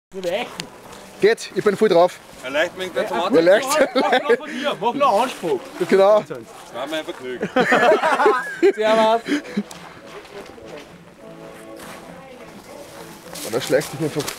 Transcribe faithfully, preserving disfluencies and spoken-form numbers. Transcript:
Geht, ich bin voll drauf. Vielleicht mit der Tomate. Ja, leicht. Mach noch von dir, mach noch Anspruch. Genau. Das war mein Vergnügen. Servus. Und dann schleicht sich einfach.